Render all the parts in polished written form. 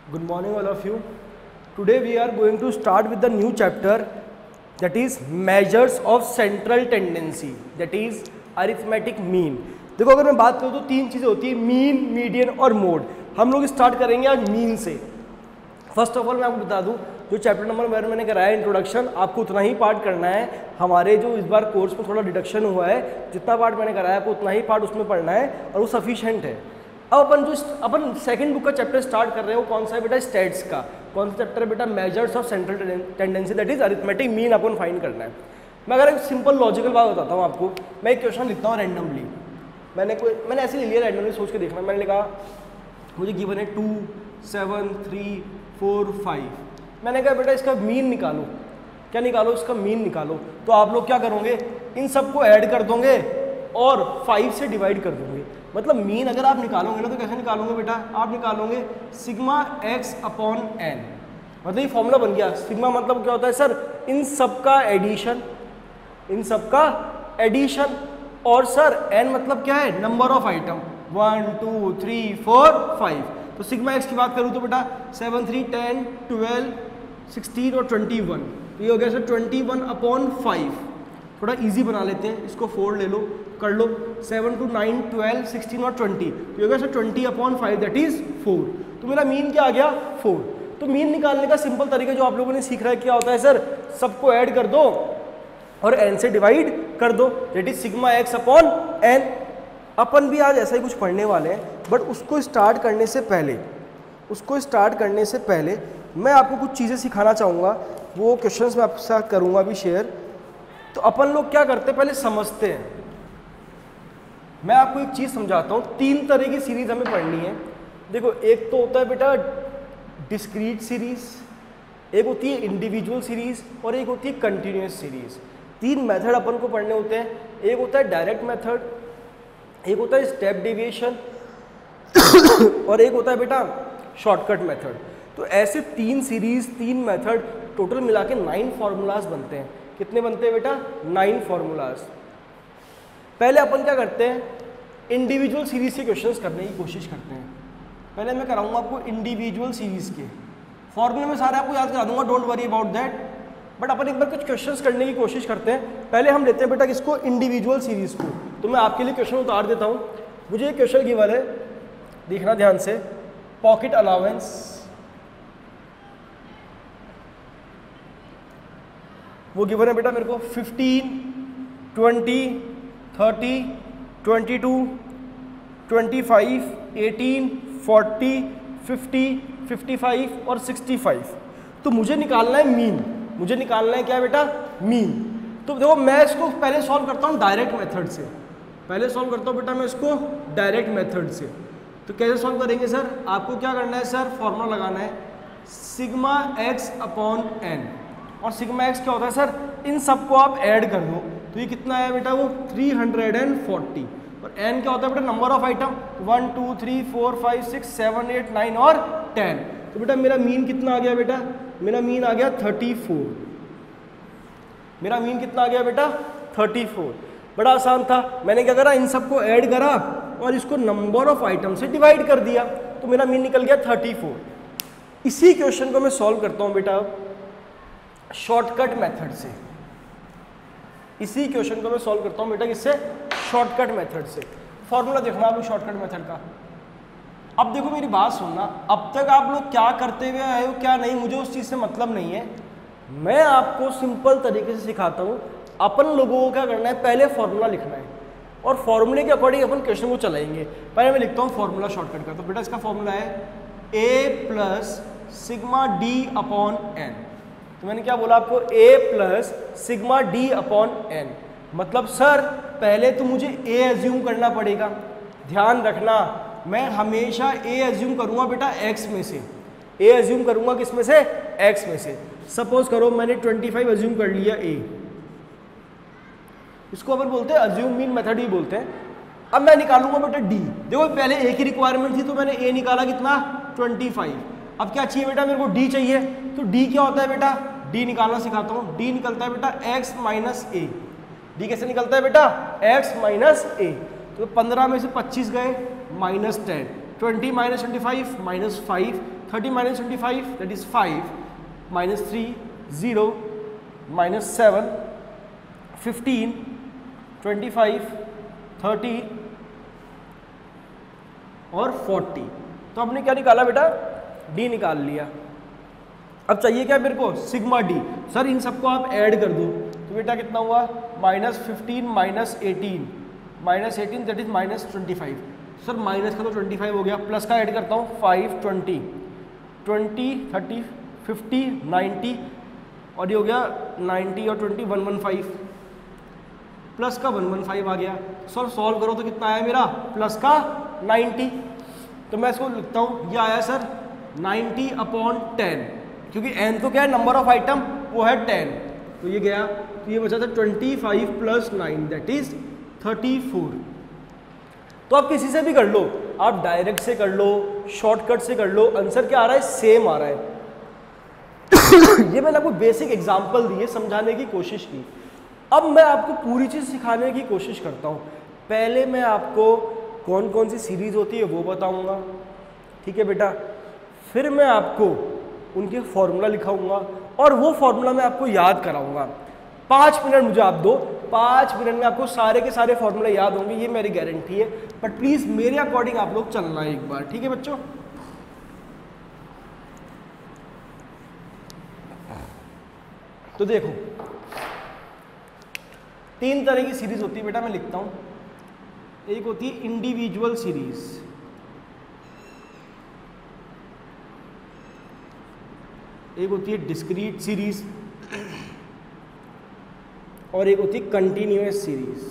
Good morning all of you. Today we are going to start with the new chapter, that is measures of central tendency, that is arithmetic mean. देखो अगर मैं बात करूँ तो तीन चीज़ें होती है, मीन, मीडियन और मोड. हम लोग स्टार्ट करेंगे आज मीन से. फर्स्ट ऑफ ऑल मैं आपको बता दूं, जो चैप्टर नंबर 1 मैंने कराया इंट्रोडक्शन, आपको उतना ही पार्ट करना है. हमारे जो इस बार कोर्स में थोड़ा डिडक्शन हुआ है, जितना पार्ट मैंने कराया आपको उतना ही पार्ट उसमें पढ़ना है और वो सफिशिएंट है. अब अपन सेकंड बुक का चैप्टर स्टार्ट कर रहे हैं. वो कौन सा है बेटा? स्टैट्स का. कौन सा चैप्टर है बेटा? Measures of central tendency, that is arithmetic mean अपन फाइंड करना है. मैं अगर एक सिंपल लॉजिकल बात बताता हूँ आपको. मैं एक क्वेश्चन लिखता हूँ रैंडमली. मैंने ऐसे ले लिया, रैंडमली सोच के देखना. मैंने लिखा मुझे गिवन है 2, 7, 3, 4, 5. मैंने कहा बेटा इसका मीन निकालो. क्या निकालो? इसका मीन निकालो. तो आप लोग क्या करोगे? इन सबको ऐड कर दोगे और 5 से डिवाइड कर दोगे. मतलब मीन अगर आप निकालोगे ना तो कैसे निकालोगे बेटा? आप निकालोगे सिग्मा x अपॉन n. मतलब ये फॉर्मूला बन गया. सिग्मा मतलब क्या होता है सर? इन सबका एडिशन, इन सबका एडिशन. और सर n मतलब क्या है? Number of item. 1, 2, 3, 4, 5. तो सिग्मा x की बात करूँ तो बेटा 7, 3, 10, 12, 16 और 21. तो ये हो गया सर 21 अपॉन 5. थोड़ा इजी बना लेते हैं इसको. 4 ले लो, कर लो. 7 to 9, 12, 16 और 20. तो ये हो गया सर 20 अपॉन 5, दैट इज 4. तो मेरा मीन क्या आ गया? 4. तो मीन निकालने का सिंपल तरीका जो आप लोगों ने सीख रहा है क्या होता है सर? सबको ऐड कर दो और n से डिवाइड कर दो, that is sigma x upon n. अपन भी आज ऐसा ही कुछ पढ़ने वाले हैं, बट उसको स्टार्ट करने से पहले मैं आपको कुछ चीज़ें सिखाना चाहूँगा. वो क्वेश्चंस मैं आपके साथ करूँगा अभी शेयर. तो अपन लोग क्या करते हैं, पहले समझते हैं. मैं आपको एक चीज़ समझाता हूँ. 3 तरह की सीरीज हमें पढ़नी है. देखो, एक तो होता है बेटा डिस्क्रीट सीरीज, एक होती है इंडिविजुअल सीरीज और एक होती है कंटिन्यूस सीरीज. 3 मेथड अपन को पढ़ने होते हैं. एक होता है डायरेक्ट मेथड, एक होता है स्टेप डेविएशन और एक होता है बेटा शॉर्टकट मेथड. तो ऐसे 3 सीरीज, 3 मेथड, टोटल मिला के 9 फार्मूलाज बनते हैं. कितने बनते हैं बेटा? 9 फार्मूलाज. पहले अपन क्या करते हैं? इंडिविजुअल सीरीज के क्वेश्चंस करने की कोशिश करते हैं. पहले मैं कराऊंगा आपको इंडिविजुअल सीरीज के फॉर्मूले में सारे आपको याद करा दूंगा, don't worry about that. But अपन एक बार कुछ क्वेश्चंस करने की कोशिश करते हैं. पहले हम लेते हैं बेटा किसको? इंडिविजुअल सीरीज को. तो मैं आपके लिए क्वेश्चन उतार देता हूँ. मुझे एक क्वेश्चन गिवन है, देखना ध्यान से. पॉकेट अलाउंस, वो गिवन है बेटा मेरे को 15, 20, 30, 22, 25, 18, 40, 50, 55 और 65. तो मुझे निकालना है मीन. मुझे निकालना है क्या बेटा? मीन. तो देखो मैं इसको पहले सॉल्व करता हूँ डायरेक्ट मेथड से. पहले सॉल्व करता हूँ बेटा मैं इसको डायरेक्ट मेथड से. तो कैसे सॉल्व करेंगे सर? आपको क्या करना है सर? फॉर्मूला लगाना है सिग्मा x अपॉन n. और सिग्मा x क्या होता है सर? इन सबको आप ऐड कर दो. तो ये कितना है बेटा? वो 340. और n क्या होता है बेटा? Number of item. 1, 2, 3, 4, 5, 6, 7, 8, 9 और 10. तो बेटा मेरा मीन कितना आ गया बेटा? मेरा मीन आ गया 34. मेरा मीन कितना आ गया बेटा? 34. बड़ा आसान था. मैंने क्या करा? इन सबको ऐड करा और इसको नंबर ऑफ आइटम से डिवाइड कर दिया. तो मेरा मीन निकल गया 34. इसी क्वेश्चन को मैं सॉल्व करता हूँ बेटा शॉर्टकट मेथड से. इसी क्वेश्चन को मैं सॉल्व करता हूँ बेटा किससे? शॉर्टकट मेथड से. फॉर्मूला देखना आप लोग शॉर्टकट मेथड का. अब देखो मेरी बात सुनना. अब तक आप लोग क्या करते हुए आए हो क्या नहीं, मुझे उस चीज़ से मतलब नहीं है. मैं आपको सिंपल तरीके से सिखाता हूँ. अपन लोगों को क्या करना है? पहले फॉर्मूला लिखना है और फॉर्मूले के अकॉर्डिंग अपन क्वेश्चन को चलाएंगे. पहले मैं लिखता हूँ फॉर्मूला शॉर्टकट का. तो बेटा इसका फॉर्मूला है a plus sigma d upon n. तो मैंने क्या बोला आपको? a plus sigma d upon n. मतलब सर पहले तो मुझे a एज्यूम करना पड़ेगा. ध्यान रखना, मैं हमेशा a एज्यूम करूंगा बेटा x में से. a एज्यूम करूंगा किस में से? x में से. सपोज करो मैंने 25 एज्यूम कर लिया a. इसको अपन बोलते हैं एज्यूम मीन मेथड ही बोलते हैं. अब मैं निकालूंगा बेटा d. देखो पहले a की रिक्वायरमेंट थी तो मैंने a निकाला कितना? 25. अब क्या चाहिए बेटा? मेरे को d चाहिए. तो d क्या होता है बेटा? d निकालना सिखाता हूँ. d निकलता है बेटा x माइनस a. d कैसे निकलता है बेटा? x minus a. तो 15 में से 25 गए, -10. 20 - 25 -5, 30 minus 25 that is 5, minus 3 0, minus 7 15 25 30 और 40। तो हमने क्या निकाला बेटा, डी निकाल लिया। अब चाहिए क्या मेरे को, सिग्मा डी। सर इन सबको आप ऐड कर दो तो बेटा कितना हुआ, minus 15 minus 18 that is minus 25। Sir minus का तो 25 हो गया, प्लस का ऐड करता हूँ 5 20 30 50 90 और ये हो गया 90 और 20 115, प्लस का 115 आ गया। सर सॉल्व करो तो कितना आया मेरा, प्लस का 90। तो मैं इसको लिखता हूँ, ये आया सर 90/10, क्योंकि n तो क्या है, नंबर ऑफ आइटम वो है 10, तो ये गया। तो ये बचा था 25 + 9 दैट इज 34। तो आप किसी से भी कर लो, आप डायरेक्ट से कर लो, शॉर्टकट से कर लो, आंसर क्या आ रहा है, सेम आ रहा है। ये मैंने आपको बेसिक एग्जांपल दिए, समझाने की कोशिश की। अब मैं आपको पूरी चीज़ सिखाने की कोशिश करता हूँ। पहले मैं आपको कौन कौन सी सीरीज होती है वो बताऊँगा, ठीक है बेटा। फिर मैं आपको उनके फॉर्मूला लिखाऊंगा और वो फॉर्मूला मैं आपको याद कराऊंगा। 5 मिनट मुझे आप दो, 5 मिनट में आपको सारे के सारे फॉर्मूले याद होंगे, ये मेरी गारंटी है। बट प्लीज़ मेरे अकॉर्डिंग आप लोग चलना है एक बार, ठीक है बच्चों। तो देखो 3 तरह की सीरीज होती है बेटा, मैं लिखता हूं। एक होती है इंडिविजुअल सीरीज, एक होती है डिस्क्रीट सीरीज और एक होती है कंटिन्यूअस सीरीज।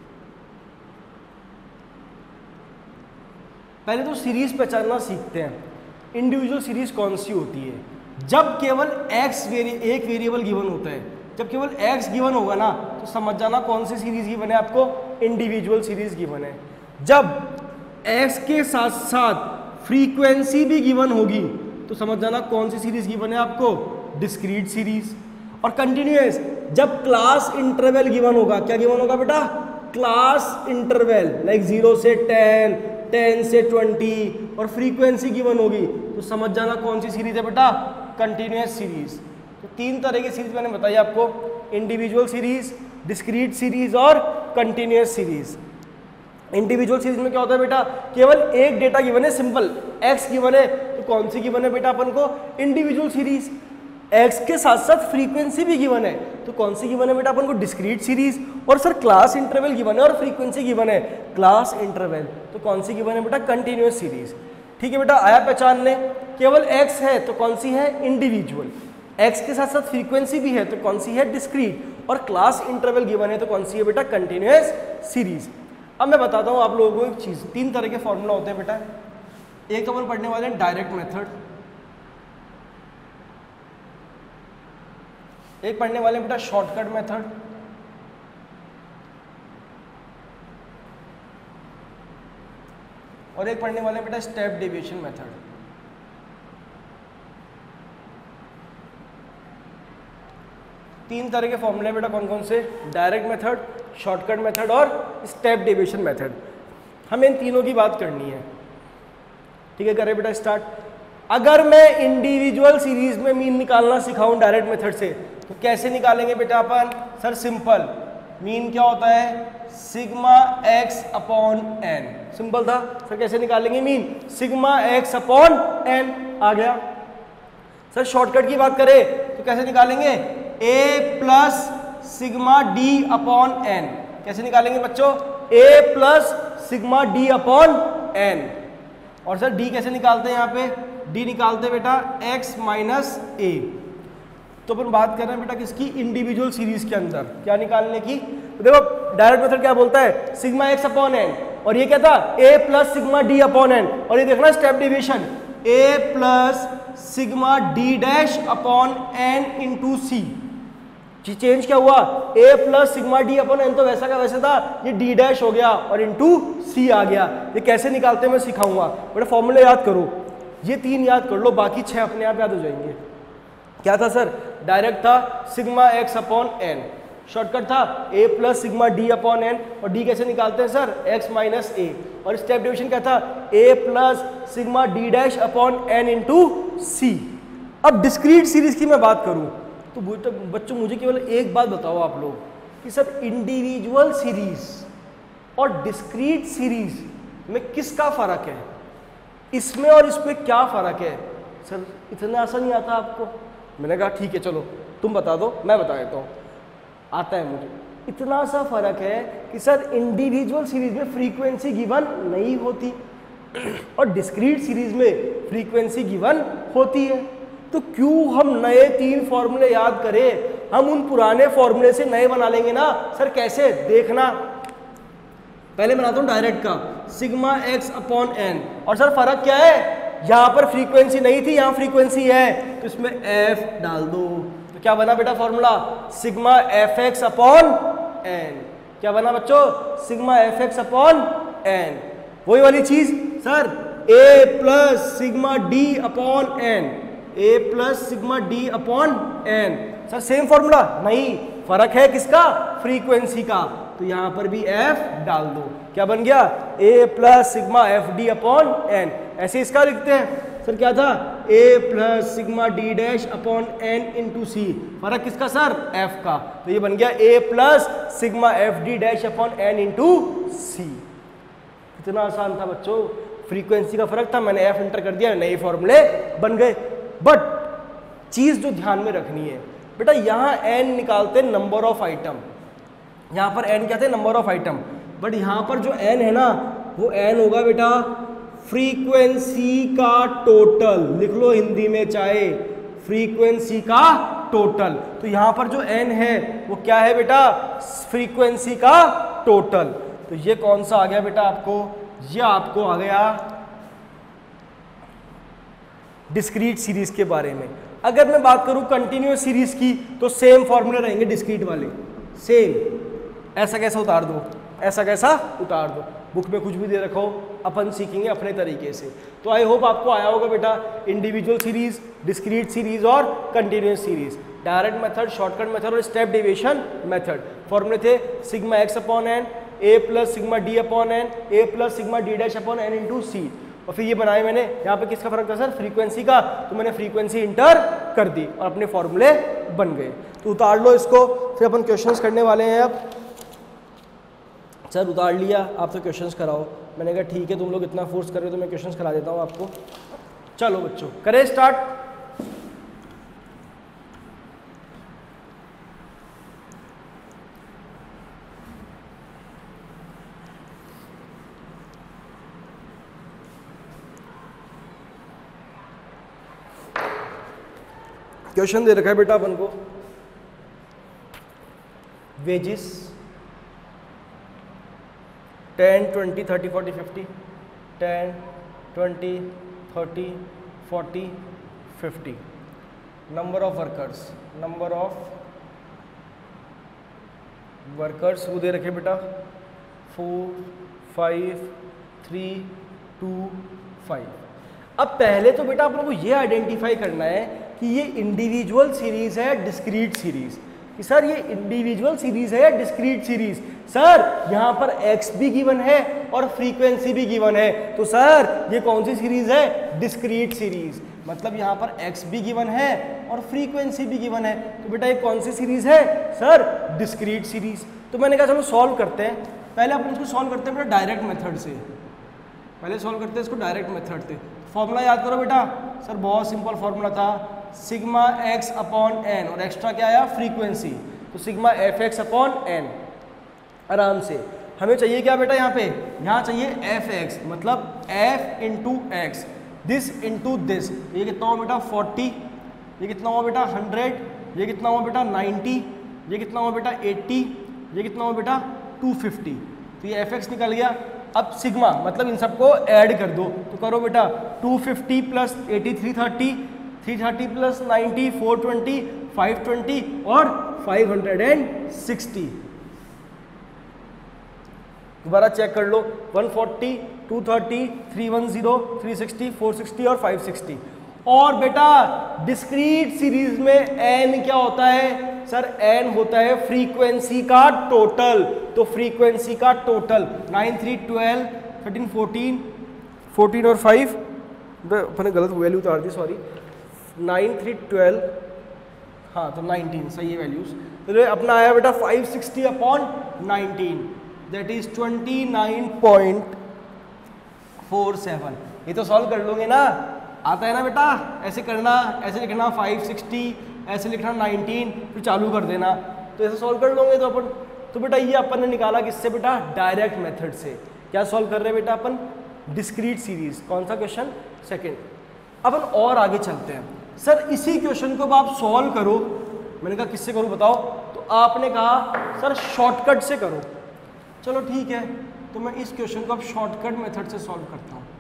पहले तो सीरीज पहचानना सीखते हैं। इंडिविजुअल सीरीज कौन सी होती है, जब केवल एक वेरिएबल गिवन होता है। जब केवल x गिवन होगा ना तो समझ जाना कौन सी सीरीज गिवन है आपको, इंडिविजुअल सीरीज गिवन है। जब x के साथ साथ फ्रीक्वेंसी भी गिवन होगी तो समझ जाना कौन सी सीरीज गिवन है आपको, डिस्क्रीट सीरीज। और कंटिन्यूअस, जब क्लास इंटरवल गिवन होगा, क्या गिवन होगा बेटा, क्लास इंटरवल, लाइक 0 से 10, 10 से 20 और फ्रीक्वेंसी गिवन होगी तो समझ जाना कौन सी सीरीज है बेटा, कंटिन्यूअस सीरीज। तो 3 तरह की सीरीज मैंने बताई आपको, इंडिविजुअल सीरीज, डिस्क्रीट सीरीज और कंटिन्यूअस सीरीज। इंडिविजुअल सीरीज में क्या होता है बेटा, केवल एक डेटा गिवन है, सिंपल x गिवन है, तो कौन सी गिवन है बेटा अपन को, इंडिविजुअल सीरीज। x के साथ साथ फ्रीक्वेंसी भी गिवन है तो कौन सी गिवन है बेटा अपन को, डिस्क्रीट सीरीज। और सर क्लास इंटरवल गिवन है और फ्रीक्वेंसी गिवन है, क्लास इंटरवल, तो कौन सी गिवन है बेटा, कंटिन्यूअस सीरीज। ठीक है बेटा, आया पहचानने। केवल x है तो कौन सी है, इंडिविजुअल। x के साथ साथ फ्रीक्वेंसी भी है तो कौन सी है, डिस्क्रीट। और क्लास इंटरवल गिवन है तो कौन सी है बेटा, कंटिन्यूअस सीरीज। अब मैं बताता हूँ आप लोगों को एक चीज़, 3 तरह के फॉर्मूला होते हैं बेटा। एक तो अपन पढ़ने वाले हैं डायरेक्ट मेथड, एक पढ़ने वाले हैं बेटा शॉर्टकट मेथड, और एक पढ़ने वाले हैं बेटा स्टेप डेविएशन मेथड। तीन तरह के फॉर्मूले बेटा कौन कौन से, डायरेक्ट मेथड, शॉर्टकट मेथड और स्टेप डेविएशन मेथड। हमें इन तीनों की बात करनी है, ठीक है। करें बेटा स्टार्ट। अगर मैं इंडिविजुअल सीरीज में मीन निकालना सिखाऊं डायरेक्ट मेथड से तो कैसे निकालेंगे बेटा अपन, सर सिंपल, मीन क्या होता है, sigma x upon n। Simple था सर, कैसे निकालेंगे mean, sigma x upon n आ गया। सर शॉर्टकट की बात करें तो कैसे निकालेंगे, a plus sigma d upon n। कैसे निकालेंगे बच्चों, a plus sigma d upon n। और सर d कैसे निकालते हैं, यहाँ पे d निकालते हैं बेटा x माइनस a। तो अपन बात कर रहे हैं बेटा किसकी, इंडिविजुअल सीरीज के अंदर क्या निकालने की। तो देखो डायरेक्ट मेथड क्या बोलता है, सिग्मा x अपॉन n, और ये क्या था, a plus sigma d upon n। और ये देखना step deviation, a plus sigma d dash upon n into c. Change क्या हुआ, a plus sigma d upon n तो वैसा का वैसे था, ये d डैश हो गया और इंटू सी आ गया। ये कैसे निकालते हैं मैं सिखाऊंगा, बड़ा फॉर्मूले याद करो, ये 3 याद कर लो, बाकी 6 अपने आप याद हो जाएंगे। क्या था सर, डायरेक्ट था sigma x upon n, shortcut था a plus sigma d upon n, और d कैसे निकालते हैं सर, x माइनस ए, और स्टेप डिवीजन क्या था a plus sigma d dash upon n into c. अब डिस्क्रीट सीरीज की मैं बात करूं तो बच्चों मुझे केवल एक बात बताओ आप लोग कि सर इंडिविजुअल सीरीज और डिस्क्रीट सीरीज में किसका फर्क है, इसमें और इसमें क्या फर्क है सर, इतना आसान नहीं आता आपको। मैंने कहा ठीक है चलो तुम बता दो, मैं बता देता हूँ, आता है मुझे। इतना सा फर्क है कि सर इंडिविजुअल सीरीज में फ्रीक्वेंसी गिवन नहीं होती और डिस्क्रीट सीरीज में फ्रीक्वेंसी गिवन होती है। तो क्यों हम नए 3 फॉर्मूले याद करें, हम उन पुराने फॉर्मूले से नए बना लेंगे ना सर। कैसे, देखना, पहले बनाता हूं डायरेक्ट का, सिग्मा एक्स अपॉन एन, और सर फर्क क्या है, यहां पर फ्रीक्वेंसी नहीं थी, यहां फ्रीक्वेंसी है, तो इसमें एफ डाल दो। तो क्या बना बेटा formula, sigma f x upon n. क्या बना बच्चों, sigma f x upon n. वही वाली चीज sir, a plus sigma d upon n, a plus sigma d upon n. Sir same formula नहीं, फर्क है किसका, फ्रीक्वेंसी का, तो यहां पर भी एफ डाल दो। क्या बन गया, a plus sigma f d upon n. ऐसे इसका लिखते हैं सर, क्या था, a plus sigma d dash upon n into c, फर्क किसका सर, एफ का, तो ये बन गया a plus sigma f d dash upon n into c. कितना आसान था बच्चों, फ्रीक्वेंसी का फर्क था, मैंने एफ इंटर कर दिया, नए फॉर्मूले बन गए। बट चीज जो ध्यान में रखनी है बेटा, यहां एन निकालते नंबर ऑफ आइटम, यहां पर एन क्या थे, नंबर ऑफ आइटम, बट यहां पर जो एन है ना वो एन होगा बेटा फ्रीक्वेंसी का टोटल। लिख लो हिंदी में चाहे, फ्रीक्वेंसी का टोटल। तो यहां पर जो एन है वो क्या है बेटा, फ्रीक्वेंसी का टोटल। तो ये कौन सा आ गया बेटा आपको, ये आपको आ गया डिस्क्रीट सीरीज के बारे में। अगर मैं बात करूं कंटिन्यूअस सीरीज की तो सेम फॉर्मूले रहेंगे डिस्क्रीट वाले, सेम। ऐसा कैसा उतार दो, ऐसा कैसा उतार दो, बुक में कुछ भी दे रखो, अपन सीखेंगे अपने तरीके से। तो आई होप आपको आया होगा बेटा इंडिविजुअल सीरीज, डिस्क्रीट सीरीज और continuous series, direct method, shortcut method और स्टेप डेविएशन मेथड। फॉर्मूले थे sigma x upon n, a plus sigma d upon n, a plus sigma d dash upon n into c. और फिर ये बनाए मैंने, यहाँ पे किसका फर्क था सर, फ्रीक्वेंसी का, तो मैंने फ्रीक्वेंसी इंटर कर दी और अपने फॉर्मूले बन गए। तो उतार लो इसको, फिर अपन क्वेश्चंस करने वाले हैं। अब सर उतार लिया, आप तो क्वेश्चंस कराओ। मैंने कहा ठीक है तुम लोग इतना फोर्स कर रहे हो तो मैं क्वेश्चंस करा देता हूँ आपको। चलो बच्चों करें स्टार्ट। क्वेश्चन दे रखा है बेटा अपन को, वेजेस 10, 20, 30, 40, 50, 10, 20, 30, 40, 50, नंबर ऑफ वर्कर्स वो दे रखे बेटा 4, 5, 3, 2, 5। अब पहले तो बेटा आप लोगों को ये आइडेंटिफाई करना है कि ये इंडिविजुअल सीरीज है डिस्क्रीट सीरीज, कि सर ये इंडिविजुअल सीरीज है या डिस्क्रीट सीरीज। सर यहाँ पर x भी गिवन है और फ्रीक्वेंसी भी गिवन है, तो सर ये कौन सी सीरीज है, डिस्क्रीट सीरीज। मतलब यहाँ पर x भी गिवन है और फ्रीक्वेंसी भी गिवन है, तो बेटा ये कौन सी सीरीज है सर, डिस्क्रीट सीरीज। तो मैंने कहा चलो सॉल्व करते हैं। पहले अपन इसको सॉल्व करते हैं बेटा डायरेक्ट मेथड से, पहले सॉल्व करते हैं इसको डायरेक्ट मेथड से। फॉर्मूला याद करो बेटा, सर बहुत सिंपल फॉर्मूला था, सिग्मा एक्स अपॉन एन, और एक्स्ट्रा क्या आया, फ्रीक्वेंसी, तो sigma f x upon n. आराम से हमें चाहिए क्या बेटा, यहाँ चाहिए एफ एक्स, मतलब f into x, this into this. ये कितना हुआ बेटा 40, ये कितना हुआ बेटा 100, ये कितना हुआ बेटा 90, ये कितना हुआ बेटा 80, ये कितना हुआ बेटा 250। तो ये एफ एक्स निकल गया। अब सिग्मा मतलब इन सबको ऐड कर दो, तो करो बेटा 250 प्लस 80 330, 330 प्लस 90 420, 520 और 560। दोबारा चेक कर लो, 140, 230, 310, 360, 460 और 560। और बेटा डिस्क्रीट सीरीज में n क्या होता है सर? n होता है फ्रीक्वेंसी का टोटल। तो फ्रीक्वेंसी का टोटल 9 3 12 13 14 14 और 5 मैंने गलत वैल्यू उतार दी, सॉरी। 9 3 12, हाँ तो 19 सही है वैल्यूज। तो अपना आया बेटा 560 अपॉन 19, दैट इज 29.47। ये तो सॉल्व कर लोगे ना, आता है ना बेटा? ऐसे करना, ऐसे लिखना 560, ऐसे लिखना 19, फिर चालू कर देना, तो ऐसे सॉल्व कर लोगे तो अपन। तो बेटा ये अपन ने निकाला किससे बेटा? डायरेक्ट मेथड से। क्या सॉल्व कर रहे हैं बेटा अपन? Discrete series. कौन सा क्वेश्चन? सेकंड। अपन और आगे चलते हैं। सर इसी क्वेश्चन को अब आप सॉल्व करो। मैंने कहा किससे करूं बताओ? तो आपने कहा सर शॉर्टकट से करो। चलो ठीक है, तो मैं इस क्वेश्चन को अब शॉर्टकट मेथड से सॉल्व करता हूं।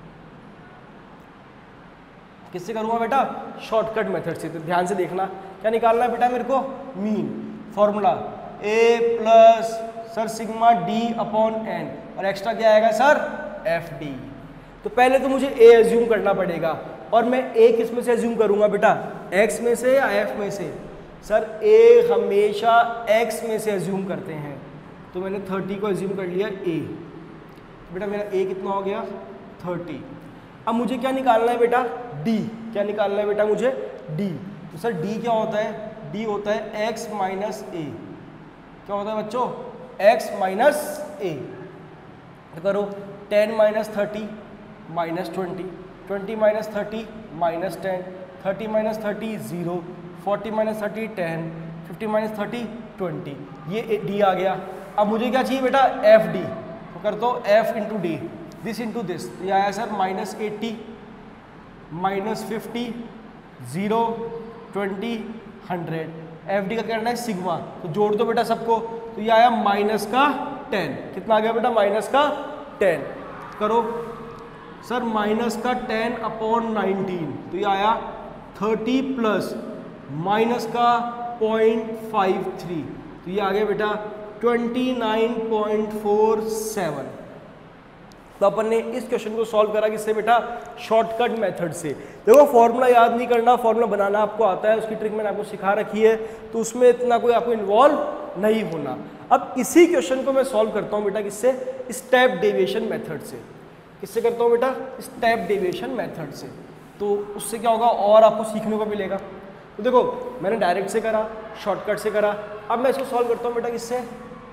किससे करूंगा बेटा? शॉर्टकट मेथड से। तो ध्यान से देखना, क्या निकालना है बेटा मेरे को? Mean. Formula a plus sir sigma d upon n, और एक्स्ट्रा क्या आएगा सर? fd। तो पहले तो मुझे a एज्यूम करना पड़ेगा, और मैं a किस में से एज्यूम करूंगा बेटा? x में से या f में से? सर a हमेशा x में से एज्यूम करते हैं, तो मैंने 30 को एज्यूम कर लिया a। तो बेटा मेरा a कितना हो गया? 30। अब मुझे क्या निकालना है बेटा? d। क्या निकालना है बेटा मुझे? d। तो सर d क्या होता है? d होता है x माइनस a। क्या होता है बच्चों? x minus a। तो करो 10 minus 30 minus 20, 20 minus 30 minus 10, 30 minus 30 0, 40 minus 30 10, 50 minus 30 20। ये d आ गया। अब मुझे क्या चाहिए बेटा? fd। तो कर दो f into d, this into this. तो ये आया सर माइनस 80 माइनस 50 0 20 100। fd का करना है सिग्मा, तो जोड़ दो बेटा सबको। तो ये आया माइनस का 10। कितना आ गया बेटा? माइनस का 10। करो सर माइनस का 10 अपॉन 19, तो ये आया 30 प्लस माइनस का 0.53, तो ये आ गया बेटा 29.47। तो अपन ने इस क्वेश्चन को सॉल्व करा किससे बेटा? शॉर्टकट मेथड से। देखो फॉर्मूला याद नहीं करना, फॉर्मूला बनाना आपको आता है, उसकी ट्रिक मैंने आपको सिखा रखी है, तो उसमें इतना कोई आपको इन्वॉल्व नहीं होना। अब इसी क्वेश्चन को मैं सॉल्व करता हूँ बेटा किससे? स्टेप डेविएशन मेथड से। किससे करता हूँ बेटा? स्टेप डेविएशन मेथड से। तो उससे क्या होगा और आपको सीखने को मिलेगा। तो देखो मैंने डायरेक्ट से करा, शॉर्टकट से करा, अब मैं इसको सॉल्व करता हूँ बेटा किससे?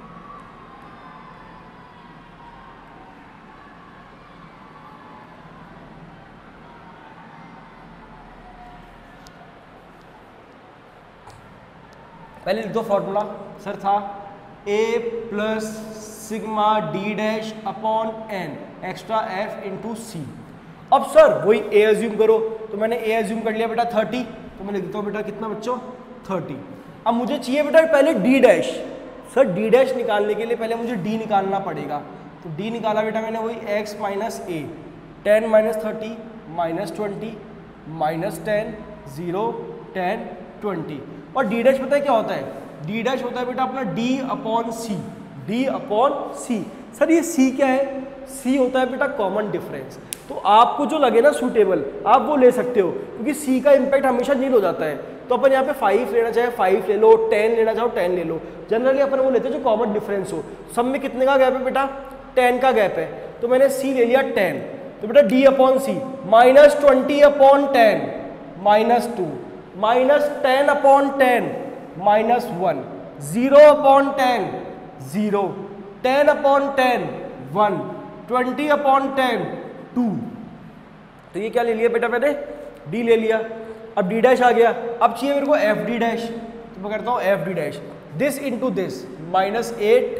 पहले लिख दो फॉर्मूला। सर था a plus sigma d dash upon n extra f into c. अब सर वही a एज्यूम करो, तो मैंने a एज्यूम कर लिया बेटा 30, तो मैं लिख देता हूँ बेटा कितना बच्चों? 30। अब मुझे चाहिए बेटा पहले d dash. Sir d dash निकालने के लिए पहले मुझे d निकालना पड़ेगा, तो d निकाला बेटा मैंने वही x minus a, 10 minus 30 minus 20 minus 10 0 10 20। और डी डैश पता है क्या होता है? डी डैश होता है बेटा अपना d upon c. d upon c. Sir ये c क्या है? c होता है बेटा कॉमन डिफरेंस। तो आपको जो लगे ना सूटेबल आप वो ले सकते हो, क्योंकि c का इम्पैक्ट हमेशा नील हो जाता है। तो अपन यहाँ पे 5 लेना चाहे 5 ले लो, 10 लेना चाहो 10 ले लो। जनरली अपन वो लेते हैं जो कॉमन डिफरेंस हो। सब में कितने का गैप है बेटा? 10 का गैप है, तो मैंने c ले लिया 10। तो बेटा d upon c minus 20 upon 10 minus 2 minus 10 upon 10 minus 1 0 upon 10 0 10 upon 10 1 20 upon 10 2। तो ये क्या ले लिया बेटा मैंने? d ले लिया। अब d डैश आ गया, अब चाहिए मेरे को एफ डी डैश, तो मैं करता हूँ f d dash. This into this minus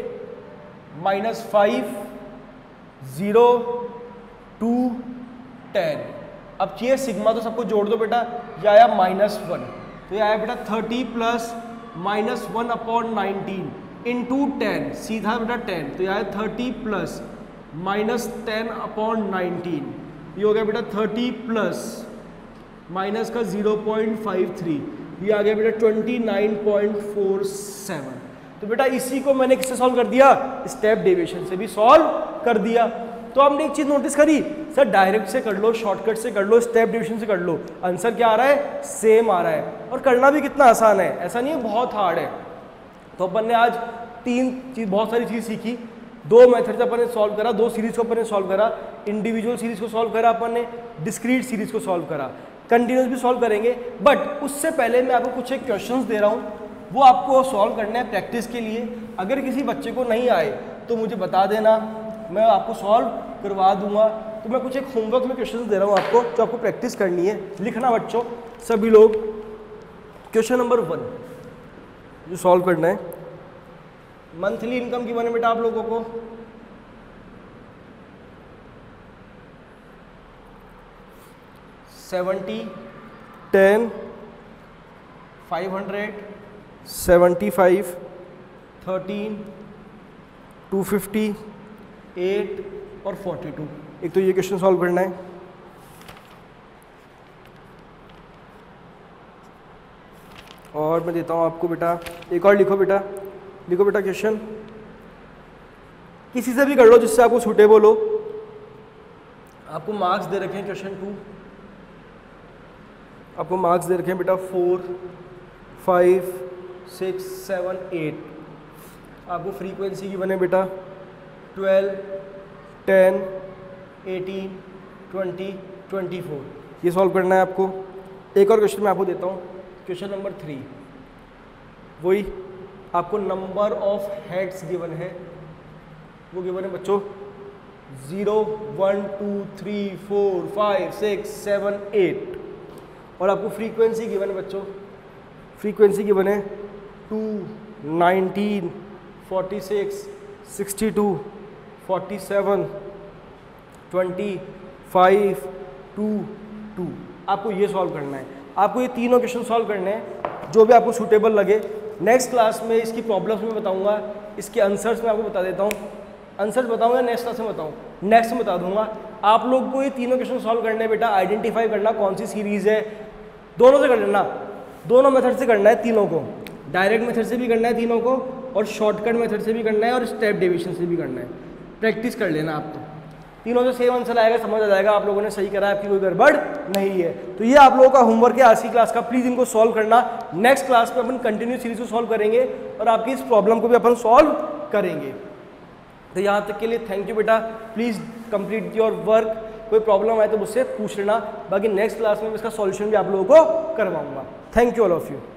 8 minus 5 0 2 10। अब चाहिए सिग्मा, तो सबको जोड़ दो बेटा। ये आया माइनस 1, तो ये आया बेटा 30 प्लस माइनस 1 अपॉन 19 इंटू 10, सीधा बेटा 10, तो ये आया 30 प्लस माइनस 10 अपॉन 19। ये हो गया बेटा 30 प्लस माइनस का 0.53, ये आ गया बेटा 29.47। तो बेटा इसी को मैंने किससे सॉल्व कर दिया? स्टेप डेविएशन से भी सॉल्व कर दिया। तो आपने एक चीज नोटिस करी सर, डायरेक्ट से कर लो, शॉर्टकट से कर लो, स्टेप डिविजन से कर लो, आंसर क्या आ रहा है, सेम आ रहा है। और करना भी कितना आसान है, ऐसा नहीं है बहुत हार्ड है। तो अपन ने आज बहुत सारी चीज सीखी, 2 मेथड से अपन ने सॉल्व करा, 2 सीरीज को अपन ने सॉल्व करा, इंडिविजुअल सीरीज को सॉल्व करा अपन ने, डिस्क्रीट सीरीज को सॉल्व करा, कंटिन्यूस भी सॉल्व करेंगे। बट उससे पहले मैं आपको कुछ एक क्वेश्चंस दे रहा हूँ, वो आपको सॉल्व करना है प्रैक्टिस के लिए। अगर किसी बच्चे को नहीं आए तो मुझे बता देना, मैं आपको सॉल्व करवा दूंगा। तो मैं कुछ एक होमवर्क में क्वेश्चन दे रहा हूँ आपको, जो आपको प्रैक्टिस करनी है। लिखना बच्चों सभी लोग, क्वेश्चन नंबर 1 जो सॉल्व करना है। मंथली इनकम की बने बेटा आप लोगों को, $70, $10, $500, $75, $13, $250, $8 और $42। एक तो ये क्वेश्चन सॉल्व करना है। और मैं देता हूँ आपको बेटा, एक और लिखो बेटा, लिखो बेटा क्वेश्चन, किसी से भी कर लो जिससे आपको सूटेबल हो। आपको मार्क्स दे रखे हैं क्वेश्चन 2, आपको मार्क्स दे रखे हैं बेटा 4, 5, 6, 7, 8। आपको फ्रीक्वेंसी की बने बेटा 12, 10, 18, 20, 24। ये सॉल्व करना है आपको। एक और क्वेश्चन मैं आपको देता हूँ, क्वेश्चन नंबर 3। वही आपको नंबर ऑफ हेड्स गिवन है, वो गिवन है बच्चों 0, 1, 2, 3, 4, 5, 6, 7, 8। और आपको फ्रीक्वेंसी गिवन है बच्चों, फ्रीक्वेंसी गिवन है 2, 19, 46, 62, 47, 25, 2, 2। आपको ये सॉल्व करना है। आपको ये तीनों क्वेश्चन सॉल्व करने हैं, जो भी आपको सूटेबल लगे। नेक्स्ट क्लास में इसकी प्रॉब्लम्स में बताऊंगा, इसके आंसर्स में आपको बता देता हूँ। आंसर्स बताऊंगा नेक्स्ट क्लास में बताऊँ, नेक्स्ट में बता दूंगा। आप लोग को ये तीनों क्वेश्चन सॉल्व करने हैं बेटा, आइडेंटिफाई करना कौन सी सीरीज है, दोनों से कर लेना, दोनों मेथड से करना है तीनों को। डायरेक्ट मेथड से भी करना है तीनों को, और शॉर्टकट मेथड से भी करना है, और स्टेप डिविजन से भी करना है। प्रैक्टिस कर लेना आप तो, तीनों से सेम आंसर आएगा, समझ आ जाएगा आप लोगों ने सही करा है, आपकी कोई गड़बड़ नहीं है। तो ये आप लोगों का होमवर्क है आज की क्लास का, प्लीज इनको सॉल्व करना। नेक्स्ट क्लास में अपन कंटिन्यू सीरीज को सॉल्व करेंगे और आपकी इस प्रॉब्लम को भी अपन सॉल्व करेंगे। तो यहाँ तक के लिए थैंक यू बेटा, प्लीज कंप्लीट योर वर्क। कोई प्रॉब्लम आए तो मुझसे पूछ लेना, बाकी नेक्स्ट क्लास में इसका सॉल्यूशन भी आप लोगों को करवाऊंगा। Thank you all of you.